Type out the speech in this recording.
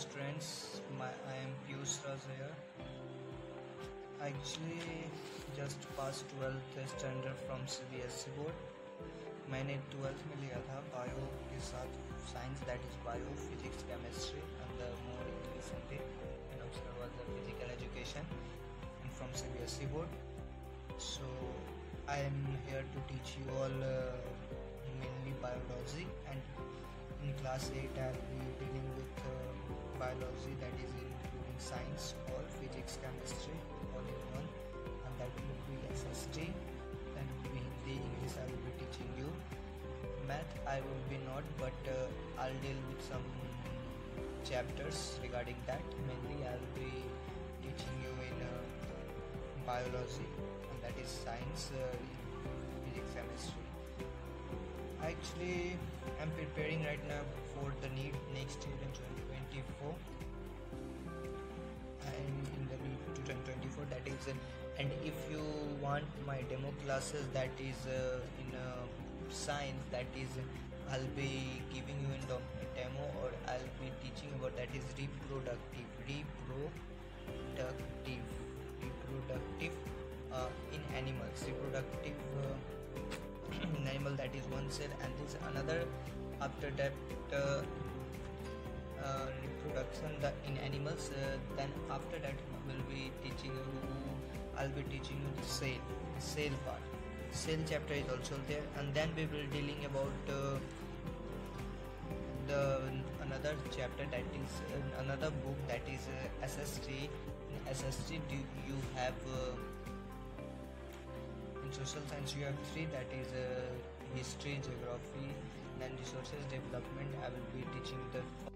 students, I am Piyush Raj here. Actually just passed 12th standard from cbse board. मैंने 12th में लिया था bio के साथ science, that is bio, physics, chemistry and the more recently and also was the physical education and from cbse board. So I am here to teach you all mainly biology, and in class 8 I will be dealing with biology, that is including science or physics, chemistry all in one, and that will be SST. Then Hindi, English I will be teaching you. Math I will be not, but I'll deal with some chapters regarding that. Mainly I will be teaching you in biology, and that is science, physics, chemistry. Actually I'm preparing right now for the NEET next year in 2024. I'm in the NEET 2024, that is and if you want my demo classes, that is in science, that is I'll be giving you in demo, or I'll be teaching about, that is reproductive in animals, reproductive in animal, that is one cell, and this another. After that reproduction in animals, then after that I'll be teaching you the cell part. Cell chapter is also there, and then we will dealing about the another chapter, that is another book, that is SST. In SST you have in social science you have 3, that is history, geography, then resources development. I will be teaching the